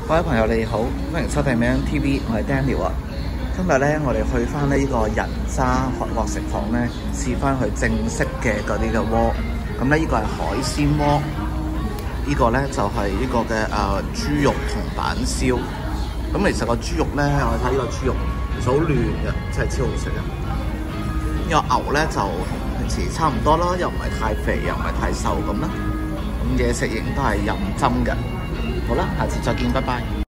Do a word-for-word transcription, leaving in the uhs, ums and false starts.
各位朋友你好，歡迎收睇 M T V， 我係 Daniel 啊。今日咧，我哋去翻呢個人渣韓國食房咧，試翻佢正式嘅嗰啲嘅鍋。咁咧，呢個係海鮮鍋，呢個咧就係呢個嘅誒豬肉同板燒。咁其實個豬肉咧，我睇呢個豬肉其實好嫩嘅，真係超好食嘅。呢個牛咧就同平時差唔多啦，又唔係太肥，又唔係太瘦咁啦。咁嘢食型都係任斟嘅。好啦，下次再見，拜拜。